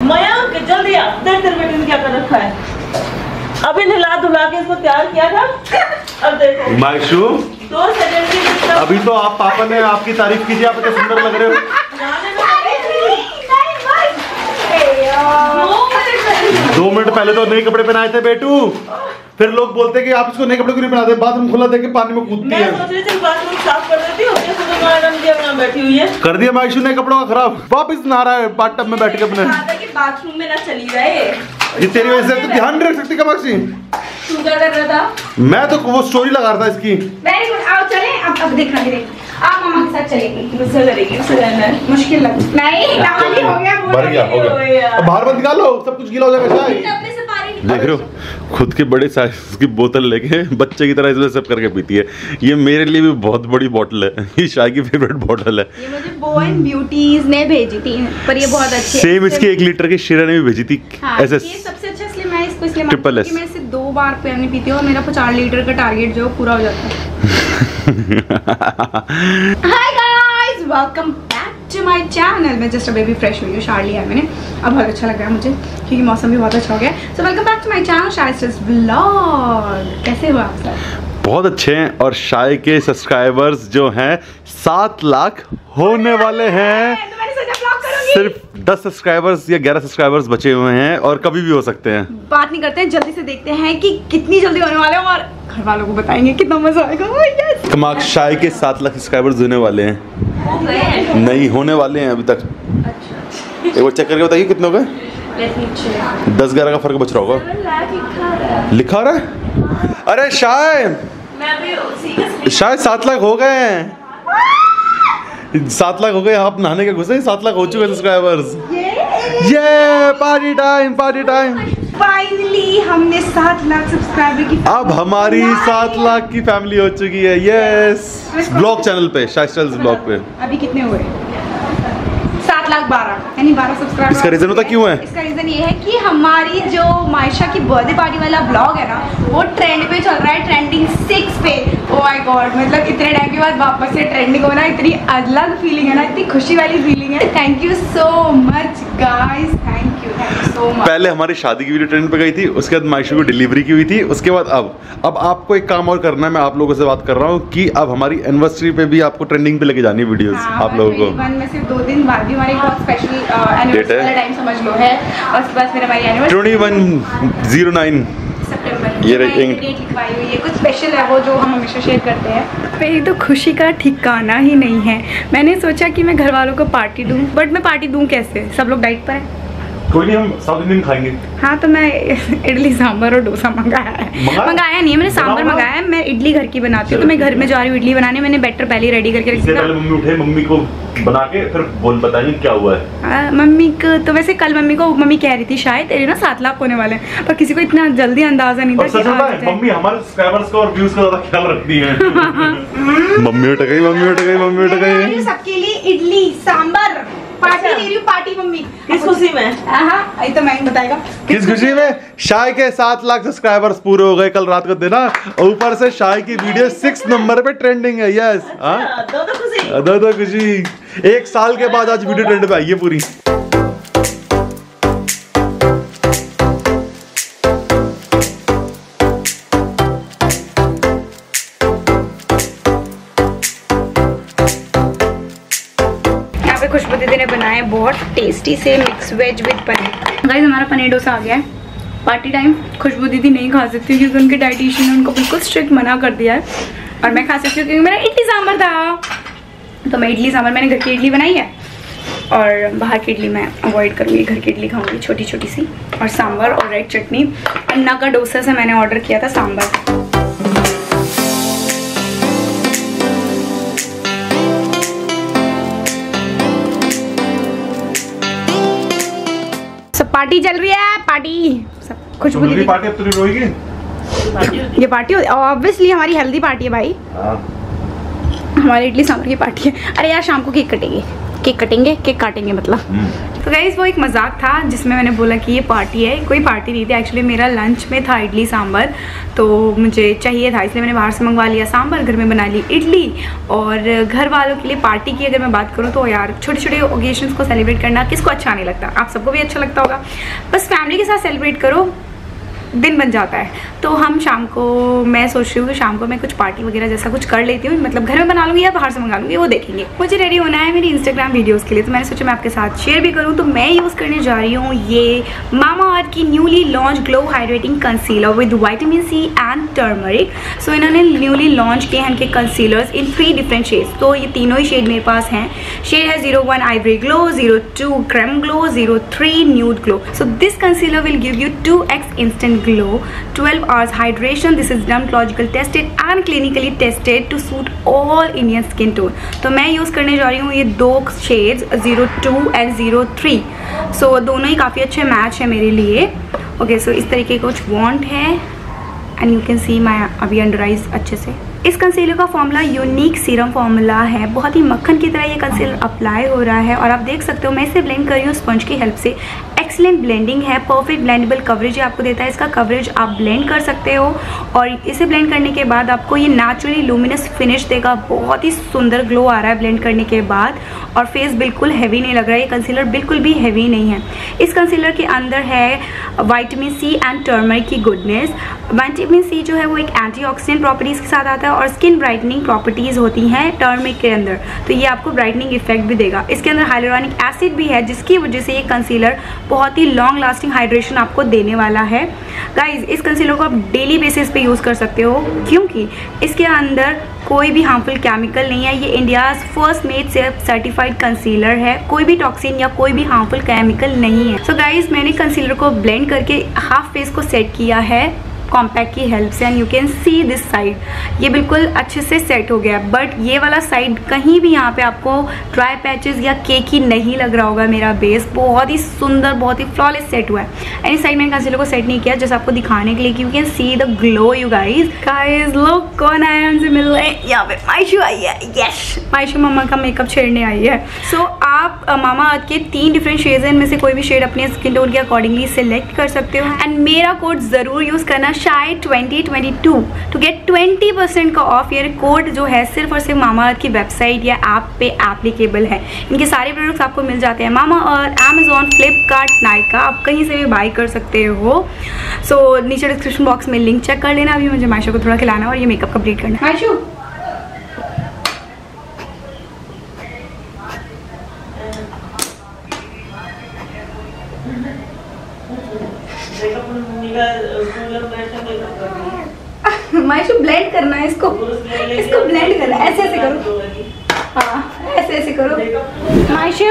मयंक जल्दी आ, देख तेरे बेटे ने क्या कर रखा है। अभी नहला धुला के इसको तैयार किया था, अब देखो मायशू 2 सेकंड की। अभी तो आप पापा ने आपकी तारीफ कीजिए, आप इतने सुंदर लग रहे हो। 2 मिनट पहले तो नए कपड़े पहनाए थे बेटू, फिर लोग बोलते कि आप इसको नए कपड़े क्यों नहीं पहनाते, बाथरूम खुला देके पानी में कूदती है। मैं सोच रही थी बाथरूम साफ कर देती हूँ, मैडम बैठी हुई है। कर दिया मायशू ने कपड़ों का खराब, वापस नहा रहा है बाथ टब में बैठ के अपने। बाथरूम में ना चली जाए, ये तेरी वजह से तो ध्यान नहीं रख सकती कमाक्षी। तू क्या कर रहा था? मैं तो वो स्टोरी लगा रहा था इसकी। वेरी गुड, आओ चले। अब देखना मेरे, आप मम्मा के साथ चलेगी, मुझसे करेगी, उससे जाना है मुश्किल लग नहीं नाली हो गया, भर गया हो गया। अब बाहर मत निकालो, सब कुछ गीला हो जाएगा। चाय देख रहे हो, खुद के बड़े साइज की बोतल लेके बच्चे की तरह इसमें सब करके पीती है। ये मेरे लिए भी बहुत बड़ी बोतल है, ये शाय की फेवरेट बोतल है। ये मुझे बोएन ब्यूटीज ने भेजी थी, पर ये बहुत अच्छी है। सेम इसकी 1 लीटर की शिरा ने भी भेजी थी। हाँ, ये सबसे अच्छा, इसलिए मैं इसको इसलिए ट्रिपल एस मैं इसे 2 बार पानी पीती हूँ और मेरा 50 लीटर का टारगेट जो पूरा हो जाता है। Hi guys, welcome back to my channel. मैं जस्ट अभी फ्रेश हुई हूँ, शार लिया है मैंने, अब बहुत अच्छा लग रहा है मुझे क्योंकि मौसम भी बहुत अच्छा हो गया। So welcome back to my channel शाइस्टर्स व्लॉग। कैसे हो आप सब? बहुत अच्छे हैं। और शाय के सब्सक्राइबर्स जो हैं 7 लाख होने वाले हैं। सिर्फ 10 सब्सक्राइबर्स या 11 सब्सक्राइबर्स बचे हुए हैं और कभी भी हो सकते हैं। बात नहीं करते हैं, जल्दी से देखते हैं कि कितनी जल्दी होने वाले हैं और घर वालों को बताएंगे कितना मजा आएगा। कमाल, शाय के 7 लाख सब्सक्राइबर्स होने वाले हैं, नहीं होने वाले हैं अभी तक। एक बार चेक करके बताइए कितने हो गए। 10-11 का फर्क बच रहा होगा। लिखा रहा है? अरे शाय 7 लाख हो गए हैं। 7 लाख हो गए। आप नहाने के घुसे 7 लाख हो चुके हैं सब्सक्राइबर्स। ये party time, party time. Finally हमने 7 लाख सब्सक्राइबर की, अब हमारी 7 लाख की फैमिली हो चुकी है। यस, ब्लॉग चैनल पे, शाइस्टर्स ब्लॉग पे। अभी कितने हुए? 7 लाख 12, यानी 12 सब्सक्राइबर। इसका रीजन होता क्यों है? इसका रीजन ये है कि हमारी जो मायशा की बर्थडे पार्टी वाला ब्लॉग है ना, वो ट्रेंड पे चल रहा है, ट्रेंडिंग 6 पे। ओह माय गॉड, मतलब इतने टाइम के बाद वापस से ट्रेंडिंग होना, इतनी अलग फीलिंग है ना, इतनी खुशी वाली फीलिंग है। Thank you so much guys, thank you so much. पहले हमारी शादी की वीडियो ट्रेंड पे गई थी, उसके बाद मायशा को डिलीवरी की हुई थी, उसके बाद अब आपको एक काम और करना है। मैं आप लोगों से बात कर रहा हूँ कि अब हमारी एनिवर्सरी पे भी आपको ट्रेंडिंग पे लेके जानी है वीडियोस। आप लोगों को 21 में सिर्फ 2 दिन बाद भी हमारी बहुत स्पेशल एनिवर्सरी वाला टाइम समझ लो है, और उसके बाद फिर हमारी एनिवर्सरी 21/09 सितंबर। ये डेट लिखवाई हुई है, कुछ स्पेशल है वो जो हम हमेशा शेयर करते हैं। मेरी तो खुशी का ठिकाना ही नहीं है। मैंने सोचा कि मैं घर वालों को पार्टी दूं, बट मैं पार्टी दूं कैसे? सब लोग डाइट पर है। कोई नहीं, हम साउथ इंडियन खाएंगे। हाँ, तो मैं इडली सांभर और डोसा मंगाया नहीं है, मैंने सांभर मंगाया है। मैं इडली घर की बनाती हूँ, तो मैं घर में जा रही हूँ इडली बनाने। मैंने बैटर पहले ही रेडी करके रखा है। मम्मी उठे, मम्मी को बना के फिर बताइए क्या हुआ है। मम्मी को तो वैसे कल मम्मी कह रही थी शायद तेरे ना 7 लाख होने वाले हैं, पर किसी को इतना जल्दी अंदाजा नहीं था। मम्मी हमारे सब्सक्राइबर्स का और व्यूज का ज्यादा ख्याल रखती है। मम्मी उठ गई। सबके लिए इडली सांभर पार्टी दे रही हूँ, पार्टी मम्मी। किस खुशी में? हाँ, तो मैं बताएगा किस खुशी में। शाय के 7 लाख सब्सक्राइबर्स पूरे हो गए कल रात को देना, ऊपर से शाय की वीडियो 6 नंबर पे ट्रेंडिंग है। यस, दो खुशी। 1 साल के बाद आज वीडियो ट्रेंड पे आई है पूरी। खुशबू दीदी ने बनाए बहुत टेस्टी से mix veg with paneer. Guys, हमारा पनीर डोसा आ गया है। Party time. खुशबू दीदी नहीं खा सकती क्योंकि उनके डाइटिशियन ने उनको बिल्कुल स्ट्रिक्ट मना कर दिया है, और मैं खा सकती हूँ क्योंकि मेरा इडली सांभर था। तो मैं इडली सांभर, मैंने घर की इडली बनाई है और बाहर की इडली मैं अवॉइड करूँगी, घर की इडली खाऊंगी छोटी छोटी सी। और सांभर और रेड चटनी। अन्ना का डोसा से मैंने ऑर्डर किया था सांभर। पार्टी चल रही है, पार्टी। सब खुशबू दीदी पार्टी। अब तो नहीं रोएगी। ये पार्टी ऑब्वियसली हमारी हेल्दी पार्टी है भाई। हमारी इडली सांभर की पार्टी है। अरे यार, शाम को केक कटेंगे, केक काटेंगे मतलब। तो गाइस वो एक मजाक था जिसमें मैंने बोला कि ये पार्टी है। कोई पार्टी नहीं थी एक्चुअली, मेरा लंच में था इडली सांभर, तो मुझे चाहिए था इसलिए मैंने बाहर से मंगवा लिया सांभर, घर में बना ली इडली। और घर वालों के लिए पार्टी की अगर मैं बात करूँ तो यार छोटे छोटे ओकेजन्स को सेलिब्रेट करना किसको अच्छा नहीं लगता, आप सबको भी अच्छा लगता होगा। बस फैमिली के साथ सेलिब्रेट करो, दिन बन जाता है। तो हम शाम को, मैं सोच रही हूँ कि शाम को मैं कुछ पार्टी वगैरह जैसा कुछ कर लेती हूँ, मतलब घर में बना लूँगी या बाहर से मंगा लूँगी, वो देखेंगे। मुझे रेडी होना है मेरी इंस्टाग्राम वीडियोस के लिए, तो मैंने सोचा मैं आपके साथ शेयर भी करूँ। तो मैं यूज़ करने जा रही हूँ ये मामाअर्थ की newly launch glow hydrating concealer with vitamin C and turmeric. So इन्होंने न्यूली लॉन्च किए हैं इनके कंसीलर्स इन 3 डिफरेंट शेड्स। तो ये तीनों ही शेड मेरे पास हैं। शेड है 01 ivory glow, 02 creme glow, 03 nude glow. So this concealer will give you 2x instant glow, 12 hours hydration. This is dermatological tested and clinically tested to suit all Indian skin tone. तो मैं use करने जा रही हूँ ये 2 shades 02 and 03। सो दोनों ही काफ़ी अच्छे मैच है मेरे लिए। ओके, सो इस तरीके का कुछ वॉन्ट है and you can see my अभी अंडर आइज अच्छे से। इस कंसीलर का फॉर्मूला यूनिक सीरम फॉर्मूला है, बहुत ही मक्खन की तरह ये कंसीलर अप्लाई हो रहा है। और आप देख सकते हो मैं इसे ब्लेंड कर रही हूँ स्पंज की हेल्प से। एक्सीलेंट ब्लेंडिंग है, परफेक्ट ब्लेंडेबल कवरेज आपको देता है। इसका कवरेज आप ब्लेंड कर सकते हो और इसे ब्लेंड करने के बाद आपको ये नेचुरली लुमिनस फिनिश देगा। बहुत ही सुंदर ग्लो आ रहा है ब्लेंड करने के बाद और फेस बिल्कुल हैवी नहीं लग रहा है। ये कंसीलर बिल्कुल भी हैवी नहीं है। इस कंसीलर के अंदर है विटामिन सी एंड टर्मरिक की गुडनेस। विटामिन सी जो है वो एक एंटीऑक्सीडेंट प्रॉपर्टीज़ के साथ आता है और स्किन ब्राइटनिंग प्रॉपर्टीज़ होती हैं टर्मरिक के अंदर, तो ये आपको ब्राइटनिंग इफेक्ट भी देगा। इसके अंदर हाइलुरोनिक एसिड भी है जिसकी वजह से ये कंसीलर बहुत ही लॉन्ग लास्टिंग हाइड्रेशन आपको देने वाला है। गाइज इस कंसीलर को आप डेली बेसिस पे यूज़ कर सकते हो क्योंकि इसके अंदर कोई भी हार्मफुल केमिकल नहीं है। ये India's first made safe certified concealer है, कोई भी टॉक्सिन या कोई भी हार्मफुल केमिकल नहीं है। सो गाइज मैंने कंसीलर को ब्लेंड करके हाफ फेस को सेट किया है कॉम्पैक्ट की हेल्प से and you can see this side, ये बिल्कुल अच्छे से सेट हो गया। बट ये वाला साइड कहीं भी यहाँ पे आपको ड्राई पैचेस या केकी नहीं लग रहा होगा। मेरा बेस बहुत ही सुंदर, बहुत ही फ्लॉलेस सेट हुआ है। एंड इस साइड मैंने कंसीलर को सेट नहीं किया जैसे आपको दिखाने के लिए कि you can see the glow. You guys लोग कौन आया हमसे मिल रहे हैं, यहाँ पे मायशू आई है। यस, मायशू मम्मा का मेकअप छेड़ने आई है। सो आप मामाअर्थ के 3 डिफरेंट शेड्स हैं, इनमें से कोई भी शेड अपने स्किन टोन के अकॉर्डिंगली सिलेक्ट कर सकते हो। एंड मेरा कोड ज़रूर यूज़ करना SHY2022 टू गेट 20% का ऑफ। ये कोड जो है सिर्फ और सिर्फ मामाअर्थ की वेबसाइट या ऐप पे एप्लीकेबल है। इनके सारे प्रोडक्ट्स आपको मिल जाते हैं मामाअर्थ, अमेजॉन, फ्लिपकार्ट, नायका, आप कहीं से भी बाई कर सकते हो। सो नीचे डिस्क्रिप्शन बॉक्स में लिंक चेक कर लेना। अभी मुझे मायशू को थोड़ा खिलाना है और ये मेकअप कंप्लीट करना है। मायशू मायशू ब्लेंड करना है इसको ब्लेंड करना है। ऐसे ऐसे करो, हाँ ऐसे ऐसे करो। मायशू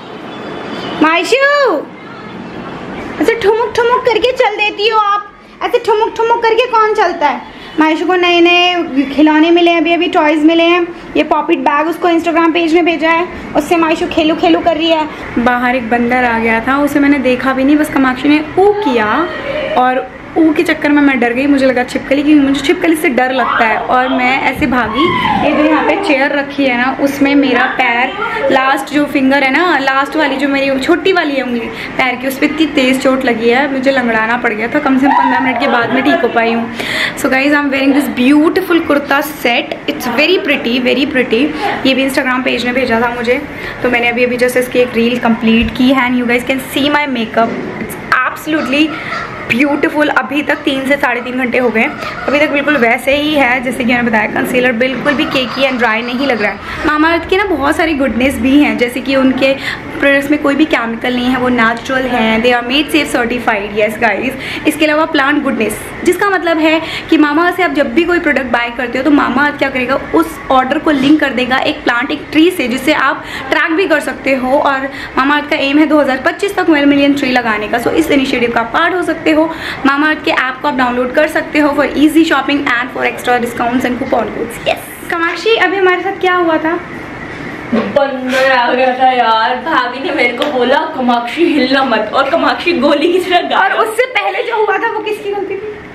ऐसे ठुमुक ठुमुक करके चल देती हो आप, ऐसे ठुमुक ठुमुक करके कौन चलता है। मायशू को नए नए खिलौने मिले हैं, अभी टॉयज़ मिले हैं। ये पॉपिट बैग उसको इंस्टाग्राम पेज में भेजा है, उससे मायशू खेलू खेलू कर रही है। बाहर एक बंदर आ गया था, उसे मैंने देखा भी नहीं, बस कामाक्षी ने ऊ किया और ऊ के चक्कर में मैं डर गई। मुझे लगा छिपकली, क्योंकि मुझे छिपकली से डर लगता है और मैं ऐसे भागी। ये जो यहाँ पे चेयर रखी है ना, उसमें मेरा पैर, लास्ट जो फिंगर है ना, लास्ट वाली जो मेरी छोटी वाली है उंगली पैर की, उस पर इतनी तेज़ चोट लगी है, मुझे लंगड़ाना पड़ गया था। कम से कम 15 मिनट के बाद में ठीक हो पाई हूँ। So guys I am wearing this beautiful kurta set, it's very pretty. ये भी इंस्टाग्राम पेज में भेजा था मुझे, तो मैंने अभी जस्ट इसकी एक रील कंप्लीट की है and you guys can see my makeup, it's absolutely beautiful. अभी तक 3 से 3.5 घंटे हो गए, अभी तक बिल्कुल वैसे ही है जैसे कि मैंने बताया। कंसीलर बिल्कुल भी केकी एंड ड्राई नहीं लग रहा है। मामाअर्थ के ना बहुत सारी गुडनेस भी हैं, जैसे कि उनके प्रोडक्ट्स में कोई भी केमिकल नहीं है, वो नेचुरल हैं, they are made safe certified. Yes guys, इसके अलावा प्लांट गुडनेस, जिसका मतलब है कि मामाअर्थ से आप जब भी कोई प्रोडक्ट बाय करते हो तो मामाअर्थ क्या करेगा, उस ऑर्डर को लिंक कर देगा एक प्लांट, एक ट्री से, जिससे आप ट्रैक भी कर सकते हो। और मामाअर्थ का एम है 2025 तक 1 मिलियन ट्री लगाने का। सो इस इनिशिएटिव का पार्ट हो सकते हो। मामाअर्थ के ऐप को आप डाउनलोड कर सकते हो for easy shopping and for extra discounts and coupon codes. Yes Kamakshi, अभी हमारे साथ क्या हुआ था? बंदर आ गया था यार, भाभी ने मेरे को बोला कामाक्षी हिलना मत, और कामाक्षी गोली की तरह। और उससे पहले जो हुआ था वो किसकी गलती थी?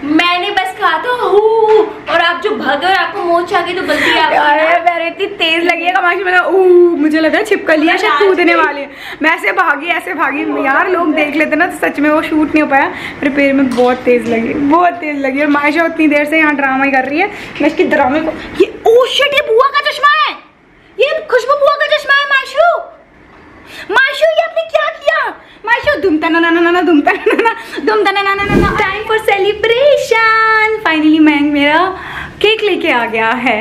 मैंने बस कहा था और आप जो भागे और आपको मोच आ गई तो गलती आप इतनी तेज लगी है कमाशी में, मुझे लगा छिपकलियां शायद कूदने वाले। मैं ऐसे भागी यार, लोग देख लेते ना तो सच में वो शूट नहीं हो पाया। मेरे पैर में बहुत तेज लगी और मायशा उतनी देर से यहाँ ड्रामा ही कर रही है। मैं इसकी ड्रामे को ये ये बुआ का चश्मा है, ये खुशबू बुआ का चश्मा है। मायशू ये आपने क्या किया? मायशू दुम तना टाइम फॉर सेलिब्रेशन। फाइनली मैंग मेरा केक लेके आ गया है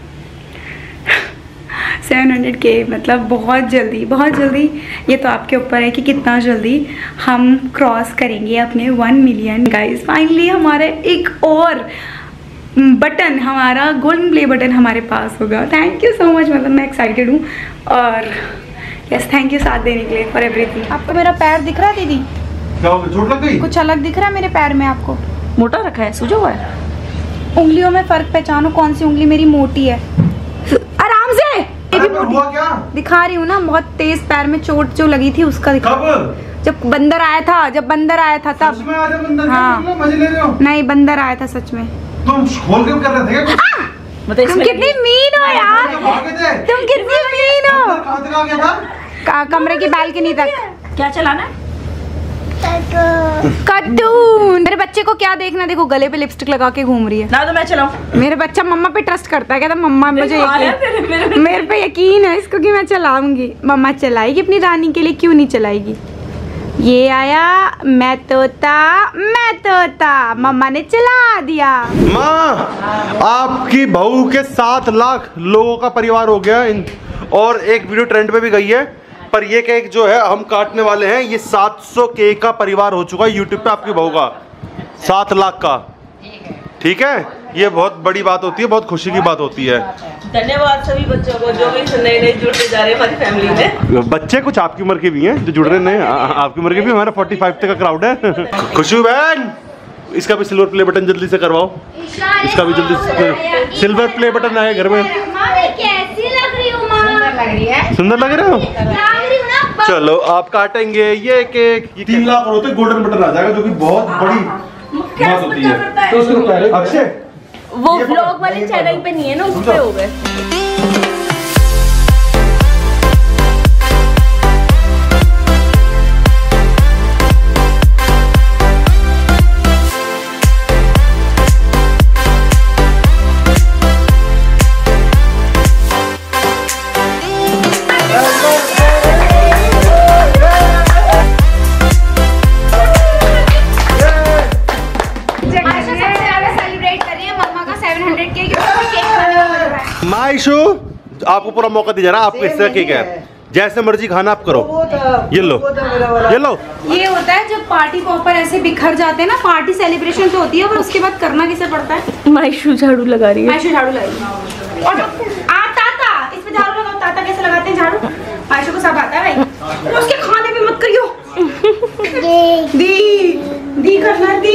700K, मतलब बहुत जल्दी। ये तो आपके ऊपर है कि कितना जल्दी हम क्रॉस करेंगे अपने 1 मिलियन गाइस। फाइनली हमारा एक और बटन, हमारा गोल्डन प्ले बटन हमारे पास होगा। थैंक यू सो मच, मतलब मैं एक्साइटेड हूँ और यस थैंक यू साथ देने के लिए फॉर एवरीथिंग। आपको मेरा पैर दिख रहा है दीदी? क्या हो गया, चोट लग गई? कुछ अलग दिख रहा है मेरे पैर में आपको? मोटा रखा है, सूजा हुआ है? उंगलियों में फर्क पहचानो, कौन सी उंगली मेरी मोटी है? आराम से, ये भी मोटी हुआ क्या? दिखा रही हूँ ना, बहुत तेज पैर में चोट जो लगी थी उसका दिखा। जब बंदर आया था तब। सच में आया था बंदर? हाँ। मजे ले रहे हो? नहीं, बंदर आया था सच में। तुम खोल के कर रहे थे क्या? तुम कितनी मीन हो यार, तुम कितनी मीन हो। कहाँ तक आ गया था? कमरे की बालकनी तक। क्या चलाना है? कार्टून। मेरे बच्चे को क्या देखना, देखो गले पे लिपस्टिक लगा के घूम रही है ना, तो मैं चलाऊं। मेरे बच्चा मम्मा पे ट्रस्ट करता है, कहता मम्मा मुझे यकीन, मेरे पे यकीन है इसको कि मैं चलाऊंगी। मम्मा चलाएगी अपनी रानी के लिए, क्यों नहीं चलाएगी? ये आया मैं तोता, मम्मा ने चला दिया। माँ, आपकी बहू के 7 लाख लोगों का परिवार हो गया और एक वीडियो ट्रेंड पे भी गई है, पर ये केक जो है हम काटने वाले हैं, ये 700 केक का परिवार हो चुका है यूट्यूब पे आपकी बहू का, 7 लाख का। ठीक है, ये बहुत बड़ी बात होती है, बहुत खुशी की बात होती है। धन्यवाद सभी बच्चों को जो भी नए जुड़ते जा रहे हैं हमारी फैमिली में। बच्चे कुछ आपकी उम्र के भी हैं जो जुड़ रहे हैं, आपकी उम्र के भी, हमारा 45 तक का क्राउड है। खुशबू बहन, इसका भी सिल्वर प्ले बटन जल्दी से करवाओ, इसका भी जल्दी से सिल्वर प्ले बटन आए घर में। कैसी लग रही हूँ माँ? सुंदर लग रहे हो? चलो आप काटेंगे ये केक। 3 लाख होते गोल्डन बटन आ जाएगा, जो कि बहुत बड़ी बात होती है। तो उसको अक्षय वो व्लॉग वाले चैनल पे नहीं है ना, उस पे हो गए। मायशू, आपको पूरा मौका दिया जा रहा है, आपको इससे केक है, जैसे मर्जी खाना आप करो। ये लो। ये होता है जब पार्टी पॉपर ऐसे बिखर जाते हैं ना, पार्टी सेलिब्रेशन तो होती है, पर उसके बाद करना किसे पड़ता है? मायशू झाड़ू लगा रही है। मायशू झाड़ू लगाई। और ताता, इस पे झाड़ू लगाओ। ताता कैसे लगाते हैं झाड़ू? मायशू को सब आता है भाई। उसके खाने पे मत करियो। दी करना दी।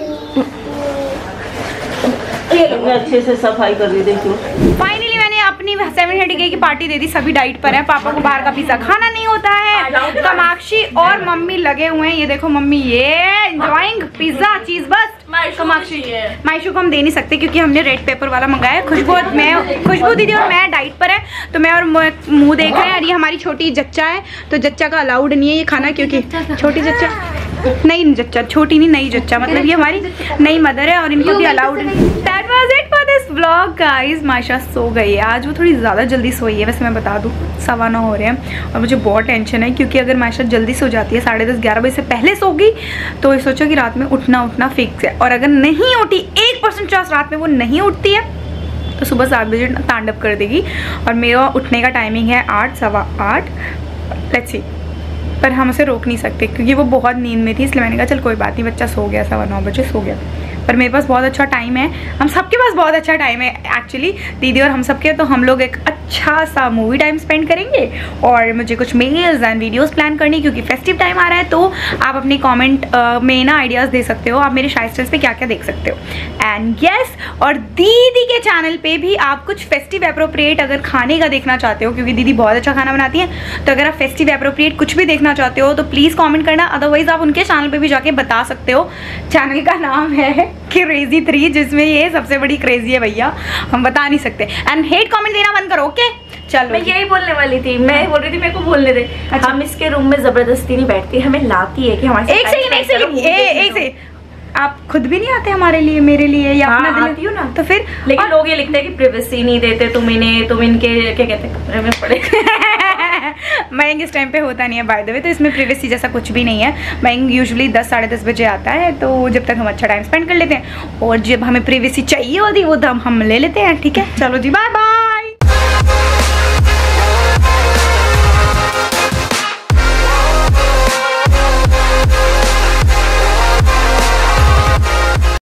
अच्छे से सफाई कर दी, देखो। फाइनली मैंने अपनी 700K की पार्टी दे दी, सभी डाइट पर है। पापा को बाहर का पिज्जा खाना नहीं होता है। कामाक्षी और मम्मी लगे हुए हैं, ये देखो मम्मी ये enjoying pizza cheese burst. Kamakshi मायशू को हम दे नहीं सकते क्योंकि हमने रेड पेपर वाला मंगाया है। खुशबू दीदी और मैं डाइट पर है, तो मैं और मुंह देख रहे हैं। और ये हमारी छोटी जच्चा है, तो जच्चा का अलाउड नहीं है ये खाना, क्योंकि छोटी जच्चा नहीं, जच्चा छोटी नहीं, नई जच्चा, मतलब ये हमारी नई मदर है और इनको भी अलाउड नहीं। That was it for this vlog guys। Maysha सो गई है, आज वो थोड़ी ज़्यादा जल्दी सोई है, वैसे मैं बता दूँ 9:15 हो रहे हैं। और मुझे बहुत टेंशन है क्योंकि अगर मायशा जल्दी सो जाती है, 10:30-11 बजे से पहले सो गई, तो ये सोचो कि रात में उठना फिक्स है। और अगर नहीं उठी, 1% चांस रात में वो नहीं उठती है, तो सुबह 7 बजे तांडव कर देगी। और मेरा उठने का टाइमिंग है 8, 8:15। लेट्स सी, पर हम उसे रोक नहीं सकते क्योंकि वो बहुत नींद में थी, इसलिए मैंने कहा चल कोई बात नहीं, बच्चा सो गया, 9:15 बजे सो गया। पर मेरे पास बहुत अच्छा टाइम है, हम सबके पास बहुत अच्छा टाइम है एक्चुअली, दीदी और हम सबके। तो हम लोग एक अच्छा सा मूवी टाइम स्पेंड करेंगे और मुझे कुछ मेल्स एंड वीडियोस प्लान करनी, क्योंकि फेस्टिव टाइम आ रहा है। तो आप अपनी कमेंट में ना आइडियाज़ दे सकते हो, आप मेरे शाइस्ट स्टाइल्स पे क्या क्या देख सकते हो। एंड यस, और दीदी के चैनल पे भी आप कुछ फेस्टिव एप्रोप्रिएट अगर खाने का देखना चाहते हो, क्योंकि दीदी बहुत अच्छा खाना बनाती हैं, तो अगर आप फेस्टिव एप्रोप्रिएट कुछ भी देखना चाहते हो तो प्लीज़ कॉमेंट करना। अदरवाइज आप उनके चैनल पे भी जाके बता सकते हो। चैनल का नाम है क्रेजी 3 जिसमें ये सबसे बड़ी क्रेजी है भैया, हम बता नहीं सकते। एंड हेट कमेंट देना बंद करो, ओके? चलो मैं यही बोलने वाली थी, मैं बोल रही थी मेरे को बोलने दे। अच्छा। हम इसके रूम में जबरदस्ती नहीं बैठती, हमें लाती है कि हमारे एक सेकंड आप खुद भी नहीं आते हमारे लिए, मेरे लिए या अपना दिल? आती हूँ ना। तो फिर लेकिन लोग ये लिखते हैं कि प्राइवेसी नहीं देते तुम इनके क्या कहते हैं कमरे में पड़े। मयंक इस टाइम पे होता नहीं है बाय द वे, तो इसमें प्राइवेसी जैसा कुछ भी नहीं है। मयंक यूजुअली 10 साढ़े 10 बजे आता है, तो जब तक हम अच्छा टाइम स्पेंड कर लेते हैं, और जब हमें प्राइवेसी चाहिए होती है वो तो हम ले लेते हैं। ठीक है, चलो जी, बाय बाय।